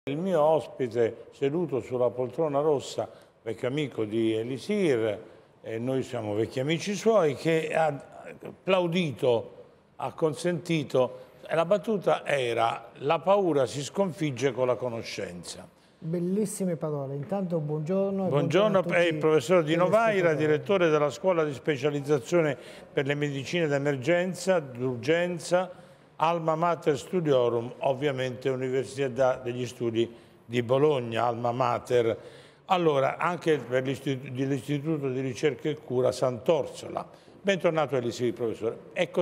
Il mio ospite seduto sulla poltrona rossa, vecchio amico di Elisir, e noi siamo vecchi amici suoi, che ha applaudito, ha consentito, e la battuta era: la paura si sconfigge con la conoscenza. Bellissime parole. Intanto buongiorno. Buongiorno, è il professor Dino Vaira, direttore della scuola di specializzazione per le medicine d'emergenza, d'urgenza, Alma Mater Studiorum, ovviamente Università degli Studi di Bologna, Alma Mater. Allora, anche per l'Istituto di Ricerca e Cura Sant'Orsola. Bentornato Elisir, professore.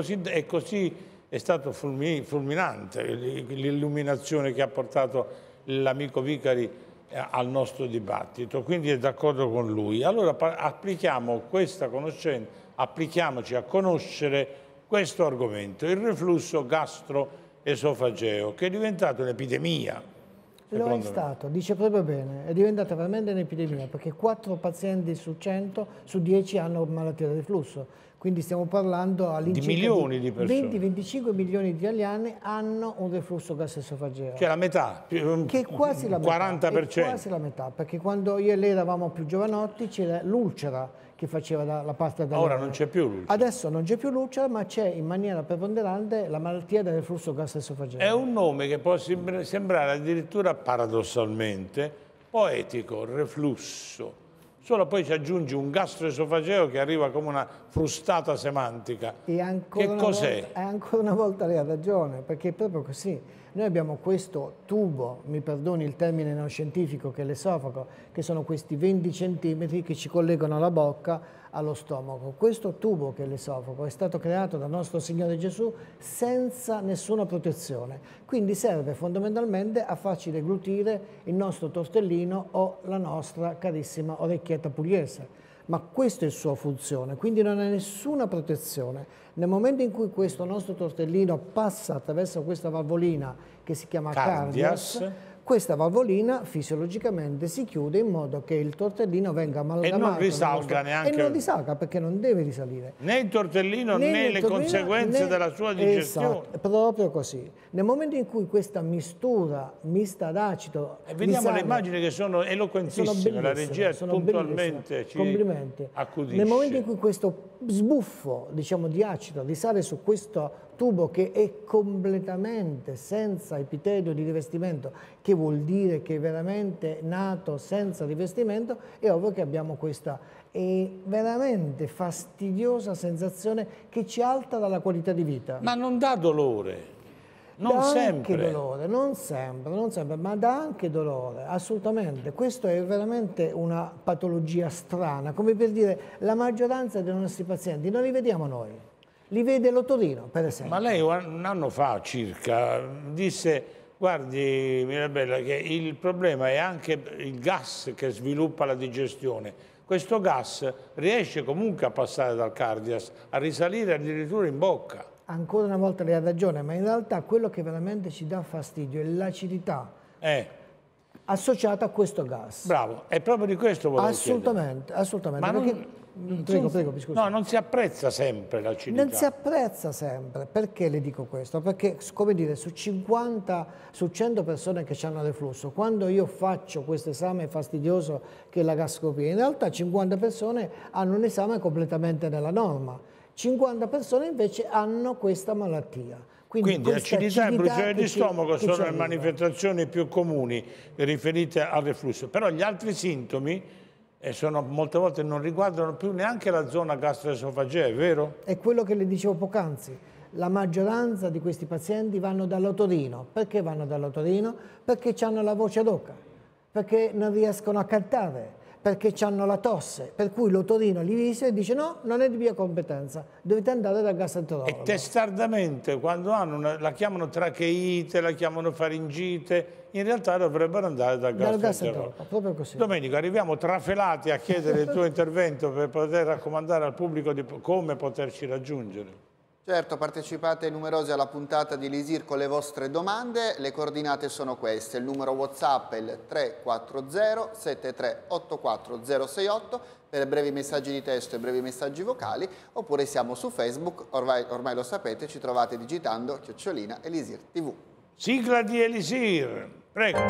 È stato fulminante l'illuminazione che ha portato l'amico Vicari al nostro dibattito, quindi è d'accordo con lui. Allora applichiamo questa conoscenza, applichiamoci a conoscere questo argomento, il reflusso gastroesofageo, che è diventato un'epidemia. Lo è stato, dice proprio bene, è diventata veramente un'epidemia, perché 4 pazienti su 100, su 10 hanno malattia del reflusso. Quindi stiamo parlando all'incirca di milioni di persone. 20-25 milioni di italiani hanno un reflusso gastroesofageo. Cioè la metà, che è quasi la 40%. Metà, è quasi la metà, perché quando io e lei eravamo più giovanotti c'era l'ulcera che faceva la parte della... Ora non c'è più l'ulcera. Adesso non c'è più l'ulcera, ma c'è in maniera preponderante la malattia del reflusso gastroesofageo. È un nome che può sembrare addirittura paradossalmente poetico, reflusso. Solo poi ci aggiungi un gastroesofageo che arriva come una frustata semantica. Che cos'è? E ancora una volta lei ha ragione, perché è proprio così. Noi abbiamo questo tubo, mi perdoni il termine non scientifico, che è l'esofago, che sono questi 20 centimetri che ci collegano la bocca allo stomaco. Questo tubo, che è l'esofago, è stato creato dal nostro Signore Gesù senza nessuna protezione. Quindi serve fondamentalmente a farci deglutire il nostro tortellino o la nostra carissima orecchietta pugliese. Ma questa è la sua funzione, quindi non ha nessuna protezione. Nel momento in cui questo nostro tortellino passa attraverso questa valvolina che si chiama cardias, questa valvolina fisiologicamente si chiude in modo che il tortellino venga amalgamato. E non risalga neanche. E non risalga, perché non deve risalire. Né il tortellino né le conseguenze della sua digestione. Esatto, proprio così. Nel momento in cui questa mistura mista ad acido... E vediamo le immagini che sono eloquentissime, la regia puntualmente ci accudisce. Nel momento in cui questo sbuffo, diciamo, di acido risale su questo tubo che è completamente senza epitelio di rivestimento, che vuol dire che è veramente nato senza rivestimento, è ovvio che abbiamo questa veramente fastidiosa sensazione che ci altera la qualità di vita. Ma non dà dolore? Non sempre. Anche dolore, non sempre, ma dà anche dolore, assolutamente. Questo è veramente una patologia strana, come per dire, la maggioranza dei nostri pazienti non li vediamo noi, li vede l'otorino, per esempio. Ma lei un anno fa circa disse: guardi Mirabella, che il problema è anche il gas che sviluppa la digestione. Questo gas riesce comunque a passare dal cardias, a risalire addirittura in bocca. Ancora una volta lei ha ragione, ma in realtà quello che veramente ci dà fastidio è l'acidità associata a questo gas. Bravo, è proprio di questo volevo chiedere. Assolutamente. Ma prego, scusi. No, non si apprezza sempre l'acidità. Non si apprezza sempre. Perché le dico questo? Perché, come dire, su 100 persone che hanno reflusso, quando io faccio questo esame fastidioso che è la gastroscopia, in realtà 50 persone hanno un esame completamente nella norma. 50 persone invece hanno questa malattia. Quindi acidità e bruciore di stomaco sono le manifestazioni più comuni riferite al reflusso. Però gli altri sintomi molte volte non riguardano più neanche la zona gastroesofagea, è vero? È quello che le dicevo poc'anzi. La maggioranza di questi pazienti vanno dall'otorino. Perché vanno dall'otorino? Perché hanno la voce roca, perché non riescono a cantare, perché hanno la tosse, per cui l'otorino li vise e dice: no, non è di mia competenza, dovete andare dal gastroenterologo. E testardamente, quando la chiamano tracheite, la chiamano faringite, in realtà dovrebbero andare dal gastroenterologo. Proprio così. Domenico, arriviamo trafelati a chiedere il tuo intervento per poter raccomandare al pubblico di come poterci raggiungere. Certo, partecipate numerosi alla puntata di Elisir con le vostre domande, le coordinate sono queste, il numero WhatsApp è il 340 7384 068 per brevi messaggi di testo e brevi messaggi vocali, oppure siamo su Facebook, ormai lo sapete, ci trovate digitando @ Elisir TV. Sigla di Elisir. Prego.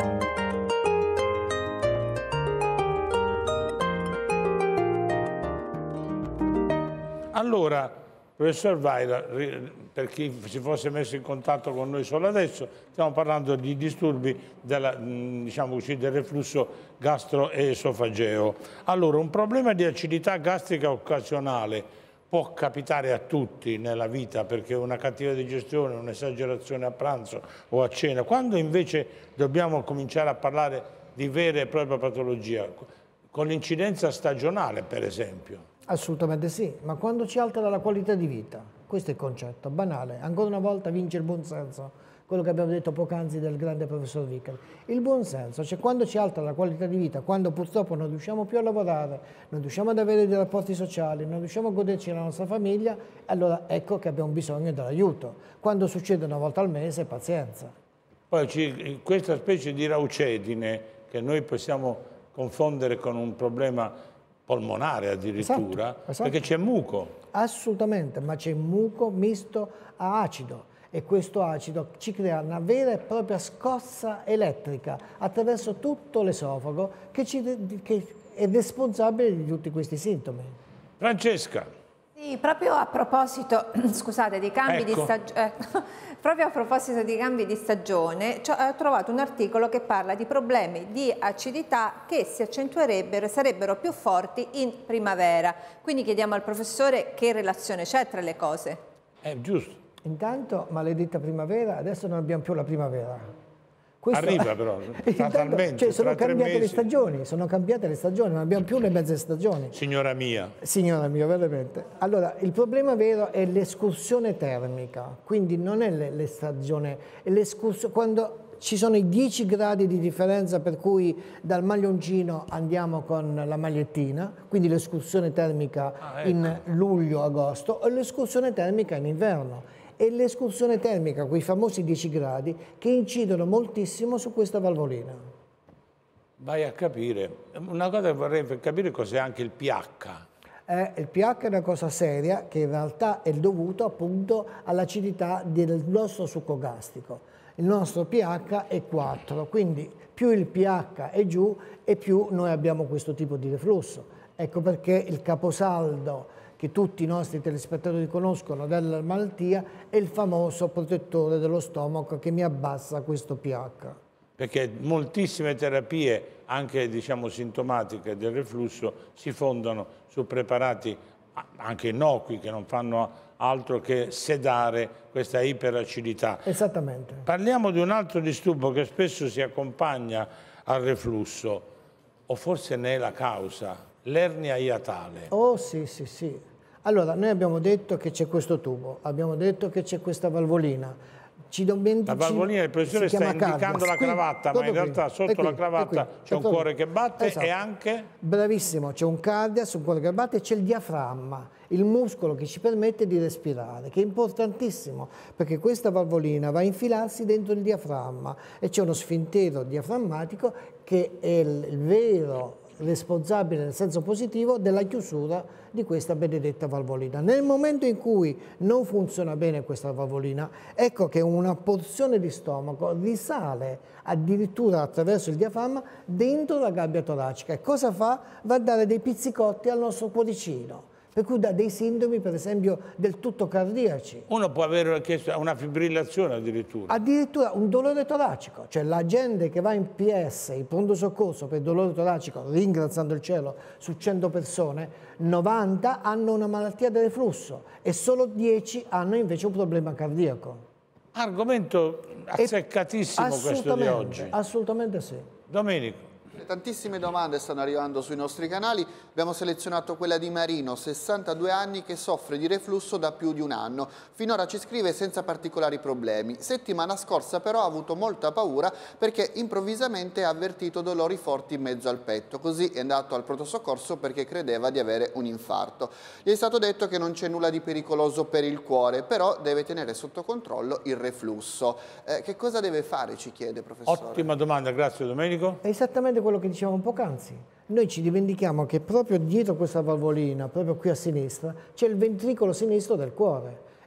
Allora, professor Vaira, per chi si fosse messo in contatto con noi solo adesso, stiamo parlando di disturbi diciamo così, del reflusso gastroesofageo. Allora, un problema di acidità gastrica occasionale può capitare a tutti nella vita, perché una cattiva digestione, un'esagerazione a pranzo o a cena. Quando invece dobbiamo cominciare a parlare di vera e propria patologia, con l'incidenza stagionale per esempio? Assolutamente sì, ma quando ci altera la qualità di vita, questo è il concetto, banale, ancora una volta vince il buonsenso, quello che abbiamo detto poc'anzi del grande professor Vicari. Il buonsenso, cioè quando ci altera la qualità di vita, quando purtroppo non riusciamo più a lavorare, non riusciamo ad avere dei rapporti sociali, non riusciamo a goderci la nostra famiglia, allora ecco che abbiamo bisogno dell'aiuto. Quando succede una volta al mese, pazienza. Poi questa specie di raucedine, che noi possiamo confondere con un problema polmonare addirittura, esatto. Perché c'è muco. Assolutamente, ma c'è muco misto a acido e questo acido ci crea una vera e propria scossa elettrica attraverso tutto l'esofago che è responsabile di tutti questi sintomi. Francesca. Sì, proprio a proposito, scusate, di cambi di stagione, proprio a proposito di cambi di stagione, ho trovato un articolo che parla di problemi di acidità che si accentuerebbero e sarebbero più forti in primavera. Quindi chiediamo al professore che relazione c'è tra le cose. Giusto. Intanto, maledetta primavera, adesso non abbiamo più la primavera. Arriva però, fatalmente, cioè, sono cambiate le stagioni. sono cambiate le stagioni, non abbiamo più le mezze stagioni. Signora mia. Signora mia, veramente. Allora, il problema vero è l'escursione termica, quindi non è l'estagione, è l'escursione, quando ci sono i 10 gradi di differenza per cui dal maglioncino andiamo con la magliettina, quindi l'escursione termica in luglio-agosto, o l'escursione termica in inverno. E l'escursione termica, quei famosi 10 gradi, che incidono moltissimo su questa valvolina. Vai a capire. Una cosa che vorrei capire cos'è anche il pH. Il pH è una cosa seria che in realtà è dovuto appunto all'acidità del nostro succo gastrico. Il nostro pH è 4, quindi più il pH è giù e più noi abbiamo questo tipo di reflusso. Ecco perché il caposaldo che tutti i nostri telespettatori conoscono della malattia è il famoso protettore dello stomaco che mi abbassa questo pH. Perché moltissime terapie, anche diciamo sintomatiche del reflusso, si fondano su preparati anche innocui che non fanno altro che sedare questa iperacidità. Esattamente. Parliamo di un altro disturbo che spesso si accompagna al reflusso, o forse ne è la causa, l'ernia iatale. Oh sì, sì, sì. Allora, noi abbiamo detto che c'è questo tubo, abbiamo detto che c'è questa valvolina. La valvolina, il professore sta indicando la cravatta, ma in realtà sotto la cravatta c'è un cuore che batte e anche... Bravissimo, c'è un cardias, un cuore che batte e c'è il diaframma, il muscolo che ci permette di respirare, che è importantissimo, perché questa valvolina va a infilarsi dentro il diaframma e c'è uno sfintero diaframmatico che è il vero responsabile nel senso positivo della chiusura di questa benedetta valvolina. Nel momento in cui non funziona bene questa valvolina, ecco che una porzione di stomaco risale addirittura attraverso il diaframma dentro la gabbia toracica. E cosa fa? Va a dare dei pizzicotti al nostro cuoricino, per cui dà dei sintomi per esempio del tutto cardiaci. Uno può avere una fibrillazione addirittura. Addirittura un dolore toracico, cioè la gente che va in PS, in pronto soccorso per dolore toracico, ringraziando il cielo, su 100 persone, 90 hanno una malattia del reflusso e solo 10 hanno invece un problema cardiaco. Argomento azzeccatissimo questo di oggi. Assolutamente sì. Domenico. Tantissime domande stanno arrivando sui nostri canali, abbiamo selezionato quella di Marino, 62 anni, che soffre di reflusso da più di un anno. Finora ci scrive senza particolari problemi. Settimana scorsa però ha avuto molta paura perché improvvisamente ha avvertito dolori forti in mezzo al petto, così è andato al pronto soccorso perché credeva di avere un infarto. Gli è stato detto che non c'è nulla di pericoloso per il cuore, però deve tenere sotto controllo il reflusso. Che cosa deve fare, ci chiede, professore? Ottima domanda, grazie Domenico. È esattamente quello che dicevamo poc'anzi. Noi ci dimentichiamo che proprio dietro questa valvolina, proprio qui a sinistra, c'è il ventricolo sinistro del cuore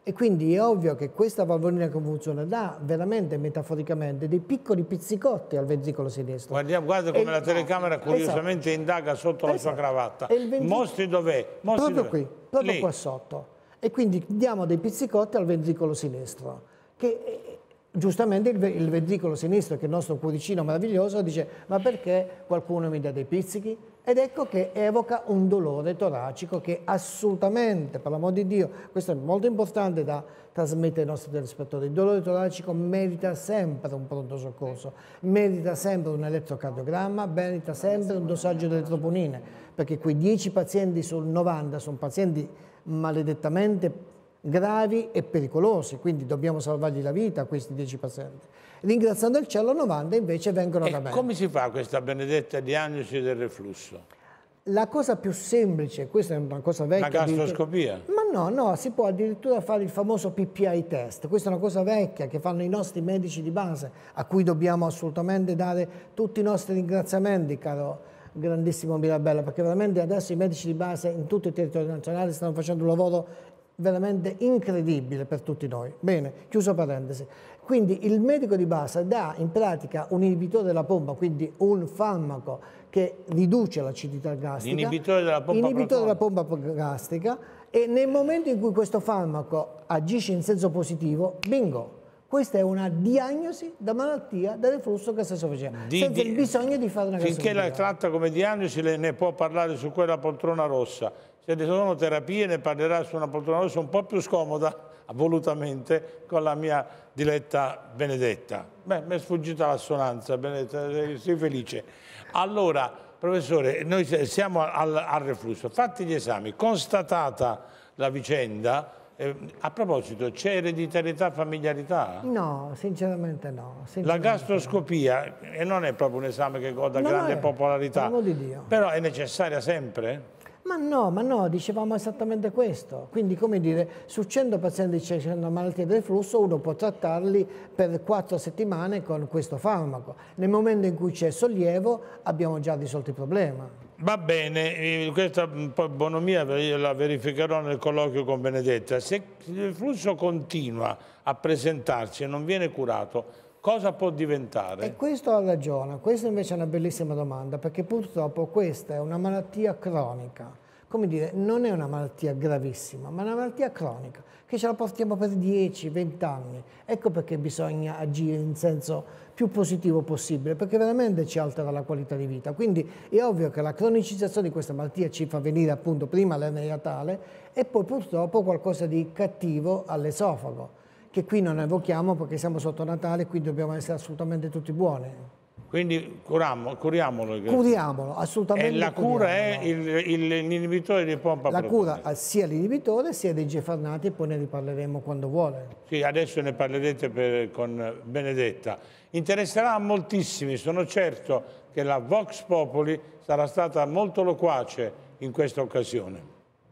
E quindi è ovvio che questa valvolina che funziona dà veramente metaforicamente dei piccoli pizzicotti al ventricolo sinistro. Guarda come la telecamera curiosamente indaga sotto la sua cravatta. Mostri dov'è? Proprio qui, proprio qua sotto. E quindi diamo dei pizzicotti al ventricolo sinistro, che giustamente il ventricolo sinistro, che è il nostro cuoricino meraviglioso, dice: ma perché qualcuno mi dà dei pizzichi? Ed ecco che evoca un dolore toracico che assolutamente, per l'amor di Dio, questo è molto importante da trasmettere ai nostri telespettatori. Il dolore toracico merita sempre un pronto soccorso, merita sempre un elettrocardiogramma, merita sempre un dosaggio di elettroponine, perché quei 10 pazienti sul 90 sono pazienti maledettamente gravi e pericolosi, quindi dobbiamo salvargli la vita a questi 10 pazienti. Ringraziando il cielo, 90 invece vengono da me. Come si fa questa benedetta diagnosi del reflusso? La cosa più semplice, questa è una cosa vecchia. La gastroscopia? Ma no, si può addirittura fare il famoso PPI test. Questa è una cosa vecchia che fanno i nostri medici di base, a cui dobbiamo assolutamente dare tutti i nostri ringraziamenti, caro grandissimo Mirabella, perché veramente adesso i medici di base in tutto il territorio nazionale stanno facendo un lavoro veramente incredibile per tutti noi. Bene, chiuso parentesi. Quindi il medico di base dà in pratica un inibitore della pompa, quindi un farmaco che riduce l'acidità gastrica. Inibitore della pompa gastrica, e nel momento in cui questo farmaco agisce in senso positivo, bingo! Questa è una diagnosi da malattia del reflusso gastroesofageo, senza il bisogno di fare una gastroscopia. Finché la tratta come diagnosi, ne può parlare su quella poltrona rossa. Se ne sono terapie, ne parlerà su una poltrona rossa un po' più scomoda, volutamente, con la mia diletta Benedetta. Beh, mi è sfuggita l'assonanza, Benedetta, sei felice. Allora, professore, noi siamo al reflusso. Fatti gli esami, constatata la vicenda, a proposito, c'è ereditarietà, familiarità? No, sinceramente no. La gastroscopia non è proprio un esame che goda grande popolarità, per l'amor di Dio. Però è necessaria sempre? Ma no, dicevamo esattamente questo. Quindi, come dire, su 100 pazienti che c'è una malattia del reflusso, uno può trattarli per 4 settimane con questo farmaco. Nel momento in cui c'è sollievo, abbiamo già risolto il problema. Va bene, questa bonomia la verificherò nel colloquio con Benedetta. Se il reflusso continua a presentarsi e non viene curato, cosa può diventare? E questo ha ragione, questa invece è una bellissima domanda, perché purtroppo questa è una malattia cronica. Come dire, non è una malattia gravissima, ma è una malattia cronica, che ce la portiamo per 10-20 anni. Ecco perché bisogna agire in senso più positivo possibile, perché veramente ci altera la qualità di vita. Quindi è ovvio che la cronicizzazione di questa malattia ci fa venire appunto prima l'ernia iatale e poi purtroppo qualcosa di cattivo all'esofago, che qui non evochiamo perché siamo sotto Natale, quindi dobbiamo essere assolutamente tutti buoni. Quindi curiamolo. Curiamolo, assolutamente. E la cura è l'inibitore di pompa protonica. La cura sia l'inibitore sia dei gefernati, e poi ne riparleremo quando vuole. Sì, adesso ne parlerete con Benedetta. Interesserà a moltissimi, sono certo che la Vox Populi sarà stata molto loquace in questa occasione.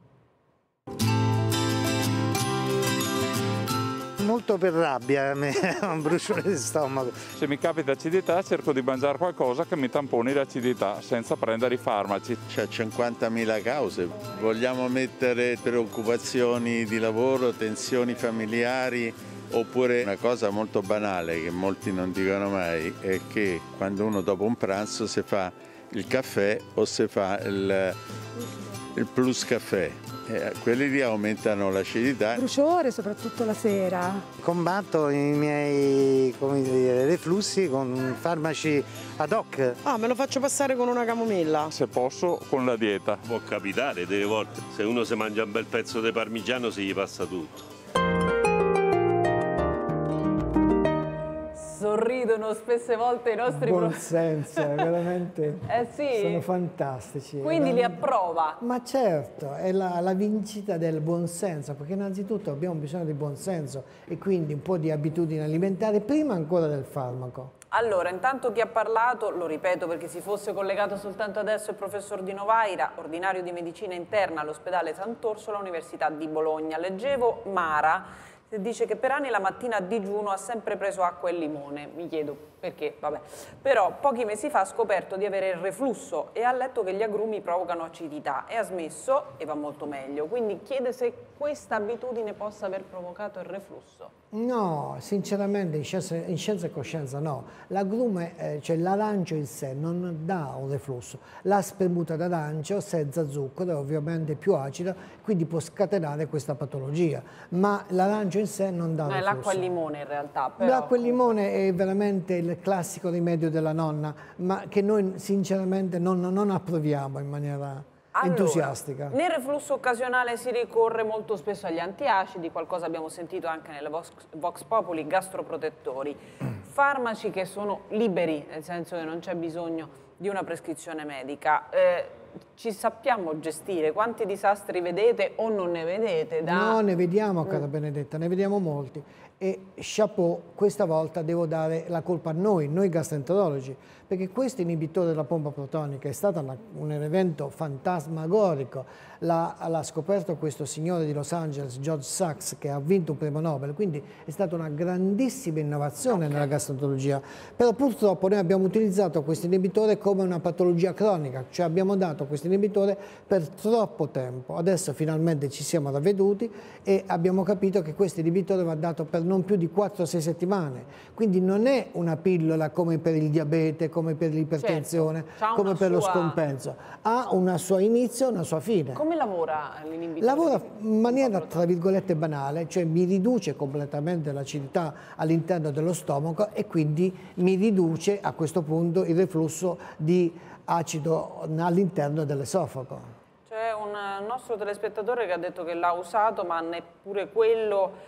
Molto per rabbia, un bruciore di stomaco. Se mi capita acidità cerco di mangiare qualcosa che mi tamponi l'acidità senza prendere i farmaci. C'è 50.000 cause, vogliamo mettere preoccupazioni di lavoro, tensioni familiari, oppure una cosa molto banale che molti non dicono mai è che quando uno dopo un pranzo si fa il caffè o si fa il plus caffè. Quelli lì aumentano l'acidità. Bruciore soprattutto la sera. Combatto i miei reflussi con farmaci ad hoc. Me lo faccio passare con una camomilla. Se posso con la dieta. Può capitare delle volte, se uno si mangia un bel pezzo di parmigiano si gli passa tutto. Sorridono spesse volte i nostri buon senso, veramente sì. Sono fantastici. Quindi li approva? Ma certo, è la vincita del buon senso, perché innanzitutto abbiamo bisogno di buon senso e quindi un po' di abitudini alimentari prima ancora del farmaco. Allora, intanto chi ha parlato, lo ripeto perché si fosse collegato soltanto adesso il professor Di Novaira, ordinario di medicina interna all'ospedale Sant'Orsola, Università di Bologna. Leggevo Mara. dice che per anni la mattina a digiuno ha sempre preso acqua e limone, mi chiedo perché, vabbè. Però pochi mesi fa ha scoperto di avere il reflusso e ha letto che gli agrumi provocano acidità e ha smesso e va molto meglio, quindi chiede se questa abitudine possa aver provocato il reflusso. No, sinceramente in scienza e coscienza no. L'agrume, cioè l'arancio in sé non dà un reflusso. La spremuta d'arancio senza zucchero è ovviamente più acida, quindi può scatenare questa patologia, ma l'arancio in sé non dà reflusso. È l'acqua e limone in realtà. L'acqua e limone è veramente il classico rimedio della nonna, ma che noi sinceramente non approviamo in maniera entusiastica. Nel reflusso occasionale si ricorre molto spesso agli antiacidi, qualcosa abbiamo sentito anche nelle Vox Populi, gastroprotettori, farmaci che sono liberi, nel senso che non c'è bisogno di una prescrizione medica. Ci sappiamo gestire? Quanti disastri vedete o non ne vedete? No, ne vediamo, cara Benedetta, ne vediamo molti. E chapeau, questa volta devo dare la colpa a noi gastroenterologi, perché questo inibitore della pompa protonica è stato un evento fantasmagorico. L'ha scoperto questo signore di Los Angeles, George Sachs, che ha vinto un premio Nobel, quindi è stata una grandissima innovazione nella gastroenterologia. Però purtroppo noi abbiamo utilizzato questo inibitore come una patologia cronica, cioè abbiamo dato questo inibitore per troppo tempo. Adesso finalmente ci siamo ravveduti e abbiamo capito che questo inibitore va dato per non più di 4-6 settimane, quindi non è una pillola come per il diabete, come per l'ipertensione, certo, come per lo scompenso, ha un suo inizio e una sua fine. Come lavora l'inibitore? Lavora in maniera tra virgolette banale, cioè mi riduce completamente l'acidità all'interno dello stomaco e quindi mi riduce a questo punto il reflusso di acido all'interno dell'esofago. C'è un nostro telespettatore che ha detto che l'ha usato, ma neppure quello.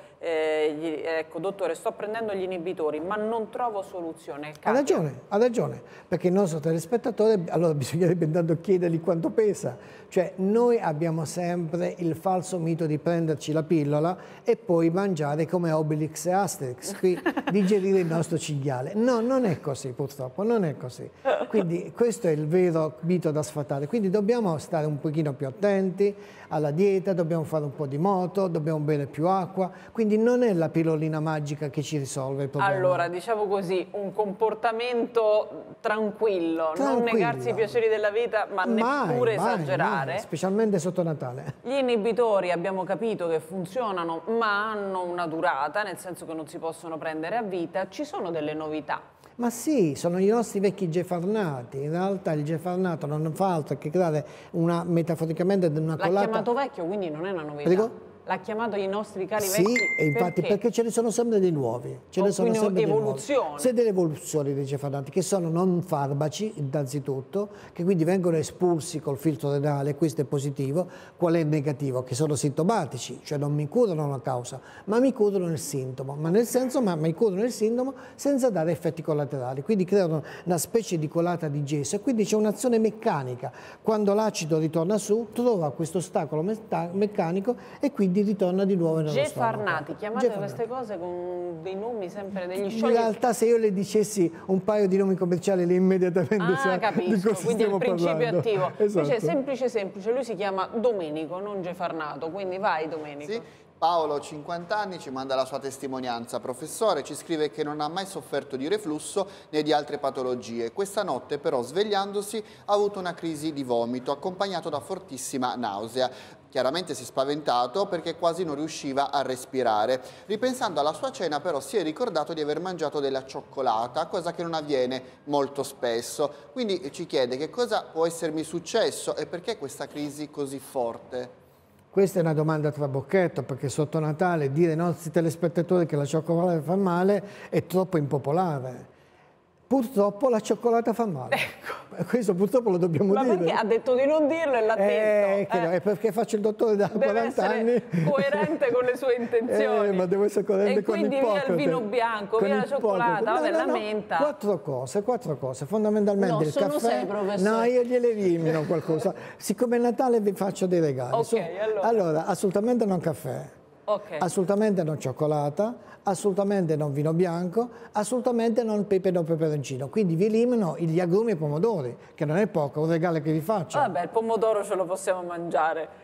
Ecco, dottore, sto prendendo gli inibitori, ma non trovo soluzione. Ha ragione, perché il nostro telespettatore, allora bisognerebbe intanto chiedergli quanto pesa. Cioè, noi abbiamo sempre il falso mito di prenderci la pillola e poi mangiare come Obelix e Asterix, qui digerire il nostro cinghiale. No, non è così, purtroppo, non è così. Quindi questo è il vero mito da sfatare. Quindi dobbiamo stare un pochino più attenti alla dieta, dobbiamo fare un po' di moto, dobbiamo bere più acqua, quindi non è la pillolina magica che ci risolve il problema. Allora, diciamo così, un comportamento tranquillo, non negarsi i piaceri della vita, ma neppure esagerare. Mai, specialmente sotto Natale. Gli inibitori abbiamo capito che funzionano, ma hanno una durata, nel senso che non si possono prendere a vita. Ci sono delle novità? Ma sì, sono i nostri vecchi gefarnati. In realtà il gefarnato non fa altro che creare metaforicamente una colata. L'ha chiamato vecchio, quindi non è una novità. Prego? L'ha chiamato i nostri cari vecchi? Sì, e infatti perché ce ne sono sempre dei nuovi. Ce ne sono sempre evoluzione. C'è delle evoluzioni dei gefarnati che sono non farmaci, innanzitutto, che quindi vengono espulsi col filtro renale, questo è positivo. Qual è il negativo? Che sono sintomatici, cioè non mi curano la causa, ma mi curano il sintomo. Ma nel senso, mi curano il sintomo senza dare effetti collaterali. Quindi creano una specie di colata di gesso e quindi c'è un'azione meccanica. Quando l'acido ritorna su, trova questo ostacolo meccanico e quindi ritorna di nuovo nello Gefarnati, chiamate queste cose con dei nomi sempre degli sciogli. In realtà se io le dicessi un paio di nomi commerciali le immediatamente sa capisco, di cosa quindi stiamo il principio parlando. attivo. Esatto. Invece semplice, lui si chiama Domenico, non Gefarnato, quindi vai Domenico. Sì. Paolo, 50 anni, ci manda la sua testimonianza. Professore, ci scrive che non ha mai sofferto di reflusso né di altre patologie. Questa notte però, svegliandosi, ha avuto una crisi di vomito accompagnato da fortissima nausea. Chiaramente si è spaventato perché quasi non riusciva a respirare. Ripensando alla sua cena però si è ricordato di aver mangiato della cioccolata, cosa che non avviene molto spesso. Quindi ci chiede che cosa può essermi successo e perché questa crisi così forte? Questa è una domanda a trabocchetto, perché sotto Natale dire ai nostri telespettatori che la cioccolata fa male è troppo impopolare. Purtroppo la cioccolata fa male. Ecco. Questo purtroppo lo dobbiamo dire. Ma perché ha detto di non dirlo e l'ha detto? È perché faccio il dottore da 40 anni. Coerente con le sue intenzioni. Ma devo essere coerente con Ippocrate. E quindi via il vino bianco, via la cioccolata, vabbè, la menta. Quattro cose. Fondamentalmente il caffè. Sei, professore. No, io gliele elimino qualcosa. Siccome è Natale vi faccio dei regali. Ok, allora, assolutamente non caffè. Okay. Assolutamente non cioccolata, assolutamente non vino bianco, assolutamente non pepe o peperoncino. Quindi vi elimino gli agrumi e i pomodori, che non è poco, un regalo che vi faccio. Vabbè, il pomodoro ce lo possiamo mangiare.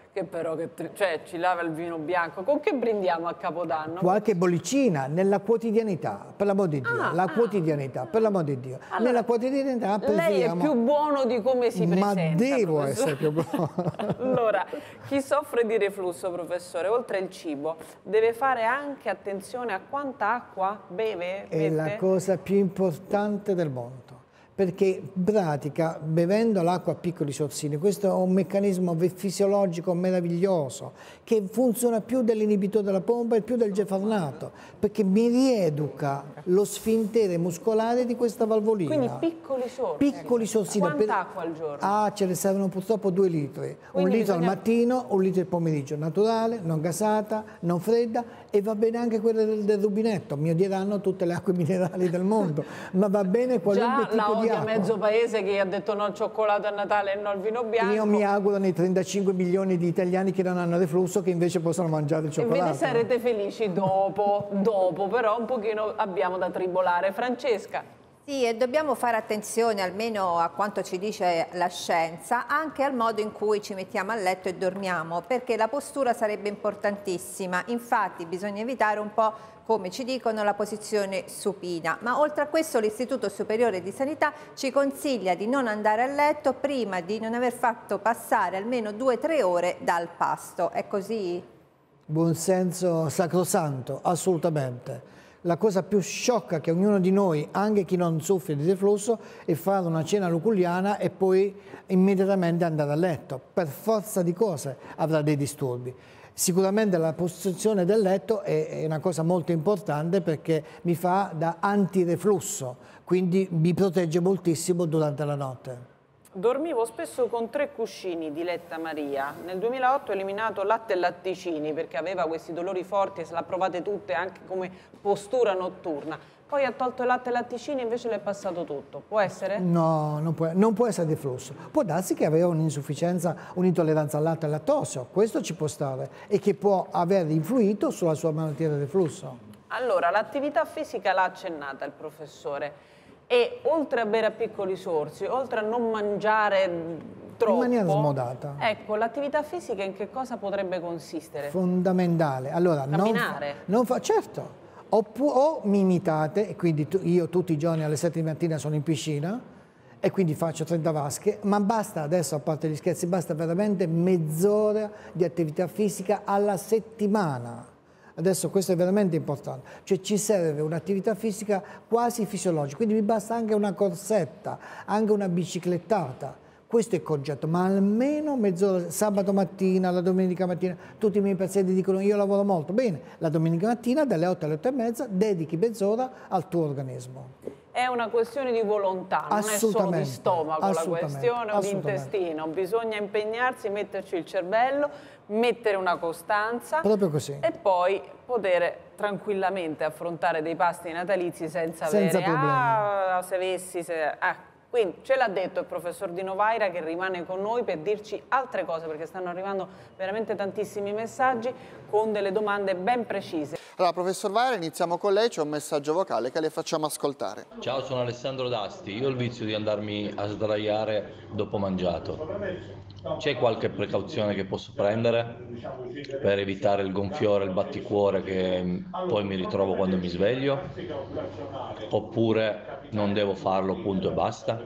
che però cioè, ci lava il vino bianco. Con che brindiamo a Capodanno? Qualche bollicina nella quotidianità, per l'amor di Dio, la quotidianità, per l'amor di Dio. Allora, nella quotidianità lei è più buono di come si presenta. Ma devo professore. essere più buono. Allora, chi soffre di reflusso, professore, oltre il cibo, deve fare anche attenzione a quanta acqua beve? È la cosa più importante del mondo. Perché in pratica, bevendo l'acqua a piccoli sorsini, questo è un meccanismo fisiologico meraviglioso, che funziona più dell'inibitore della pompa e più del gefarnato, perché mi rieduca lo sfintere muscolare di questa valvolina. Quindi piccoli sorsi. Piccoli sorsini. Quanta acqua al giorno? Ce ne servono purtroppo 2 litri. Quindi 1 litro bisogna... al mattino, 1 litro al pomeriggio, naturale, non gasata, non fredda, e va bene anche quella del rubinetto. Mi odieranno tutte le acque minerali del mondo, ma va bene qualunque tipo di acqua. Mezzo paese che ha detto no al cioccolato a Natale e no al vino bianco. Io mi auguro nei 35 milioni di italiani che non hanno reflusso che invece possono mangiare il cioccolato. E vede, sarete felici dopo, però un pochino abbiamo da tribolare. Francesca. Sì, e dobbiamo fare attenzione, almeno a quanto ci dice la scienza, anche al modo in cui ci mettiamo a letto e dormiamo, perché la postura sarebbe importantissima. Infatti bisogna evitare un po', come ci dicono, la posizione supina. Ma oltre a questo l'Istituto Superiore di Sanità ci consiglia di non andare a letto prima di non aver fatto passare almeno 2-3 ore dal pasto. È così? Buonsenso sacrosanto, assolutamente. La cosa più sciocca che ognuno di noi, anche chi non soffre di reflusso, è fare una cena luculliana e poi immediatamente andare a letto. Per forza di cose avrà dei disturbi. Sicuramente la posizione del letto è una cosa molto importante perché mi fa da antireflusso, quindi mi protegge moltissimo durante la notte. Dormivo spesso con 3 cuscini, diletta Maria. Nel 2008 ho eliminato latte e latticini perché aveva questi dolori forti e se la provate tutte anche come postura notturna. Poi ha tolto il latte e latticini e invece le è passato tutto. Può essere? No, non può essere reflusso. Può darsi che aveva un'insufficienza, un'intolleranza al latte e al lattosio, questo ci può stare, e che può aver influito sulla sua malattia del reflusso. Allora, l'attività fisica l'ha accennata il professore. E oltre a bere a piccoli sorsi, oltre a non mangiare troppo... In maniera smodata. Ecco, l'attività fisica in che cosa potrebbe consistere? Fondamentale. Allora, camminare? Certo. O mi imitate, e quindi io tutti i giorni alle 7 di mattina sono in piscina, e quindi faccio 30 vasche, ma basta adesso, a parte gli scherzi, basta veramente mezz'ora di attività fisica alla settimana. Adesso questo è veramente importante, cioè ci serve un'attività fisica quasi fisiologica, quindi mi basta anche una corsetta, anche una biciclettata, questo è il concetto, ma almeno mezz'ora, sabato mattina, la domenica mattina, tutti i miei pazienti dicono io lavoro molto, bene, la domenica mattina dalle 8 alle 8 e mezza dedichi mezz'ora al tuo organismo. È una questione di volontà, non è solo di stomaco la questione o di intestino, bisogna impegnarsi, metterci il cervello, mettere una costanza. Proprio così. E poi poter tranquillamente affrontare dei pasti natalizi senza avere problemi. Se avessi... Quindi ce l'ha detto il professor Di Novaira che rimane con noi per dirci altre cose perché stanno arrivando veramente tantissimi messaggi con delle domande ben precise. Allora, professor Vaira, iniziamo con lei, c'è un messaggio vocale che le facciamo ascoltare. Ciao, sono Alessandro D'Asti, io ho il vizio di andarmi a sdraiare dopo mangiato. C'è qualche precauzione che posso prendere per evitare il gonfiore, il batticuore che poi mi ritrovo quando mi sveglio? Oppure non devo farlo, punto e basta?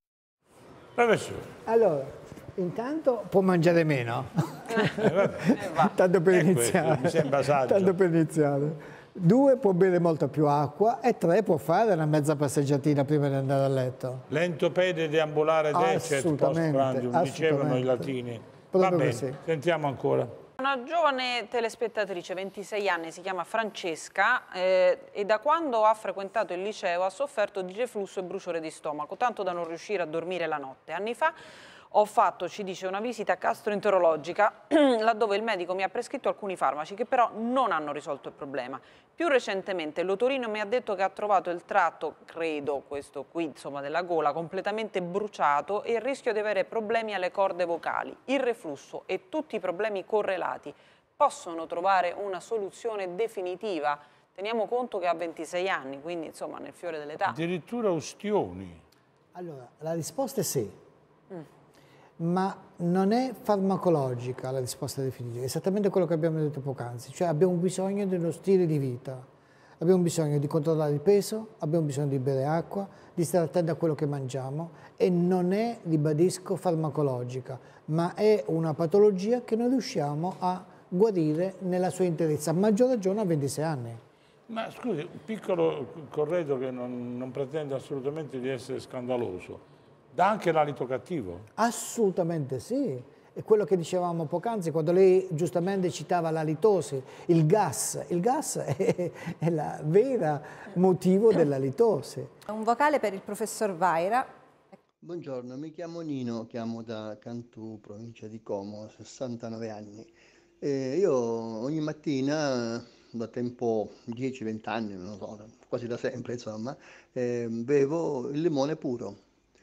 Allora, intanto può mangiare meno, tanto per iniziare. Mi sembra saggio. Tanto per iniziare. 2, può bere molta più acqua, e 3, può fare una mezza passeggiatina prima di andare a letto. Lentopede deambulare decet post prandium, dicevano i latini. Va bene, sentiamo ancora. Una giovane telespettatrice, 26 anni, si chiama Francesca e da quando ha frequentato il liceo ha sofferto di reflusso e bruciore di stomaco, tanto da non riuscire a dormire la notte. Anni fa ho fatto, ci dice, una visita gastroenterologica laddove il medico mi ha prescritto alcuni farmaci che però non hanno risolto il problema. Più recentemente l'otorino mi ha detto che ha trovato il tratto, credo questo qui, insomma, della gola completamente bruciato e il rischio di avere problemi alle corde vocali. Il reflusso e tutti i problemi correlati possono trovare una soluzione definitiva. Teniamo conto che ha 26 anni, quindi insomma nel fiore dell'età. Addirittura ustioni. Allora, la risposta è sì. Ma non è farmacologica la risposta definitiva, è esattamente quello che abbiamo detto poc'anzi, cioè abbiamo bisogno dello stile di vita, abbiamo bisogno di controllare il peso, abbiamo bisogno di bere acqua, di stare attenti a quello che mangiamo e non è, ribadisco, farmacologica, ma è una patologia che non riusciamo a guarire nella sua interezza, a maggior ragione a 26 anni. Ma scusi, un piccolo corredo che non pretende assolutamente di essere scandaloso. Dà anche l'alito cattivo? Assolutamente sì. È quello che dicevamo poc'anzi, quando lei giustamente citava la litosi, il gas è il vero motivo della litosi. Un vocale per il professor Vaira. Buongiorno, mi chiamo Nino, chiamo da Cantù, provincia di Como, 69 anni. Io ogni mattina, da tempo 10-20 anni, non so, quasi da sempre insomma, bevo il limone puro.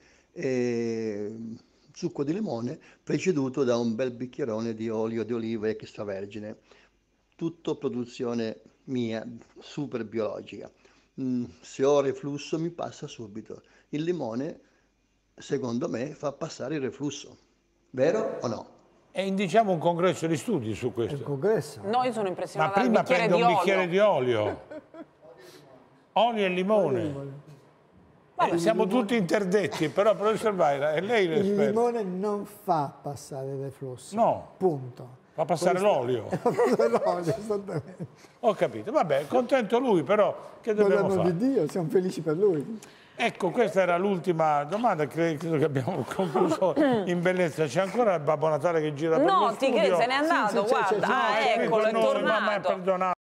Succo di limone preceduto da un bel bicchierone di olio di oliva extravergine, tutto produzione mia, super biologica. Se ho reflusso mi passa subito. Il limone, secondo me, fa passare il reflusso. Vero o no? E indiciamo un congresso di studi su questo. Il congresso? No, io sono impressionata dal bicchiere di olio. Ma prima prende un bicchiere di olio. Olio e limone. Siamo tutti interdetti, però professor Vaira, è lei l'esperto. Il limone non fa passare il reflusso. No. Punto. Fa passare l'olio. Fa passare l'olio, esattamente. Ho capito, vabbè, contento lui, però che dobbiamo fare? Di Dio, siamo felici per lui. Ecco, questa era l'ultima domanda, credo che abbiamo concluso in bellezza. C'è ancora il Babbo Natale che gira per lo studio? No, se n'è andato, guarda. Ah, eccolo, è tornato. Perdonate.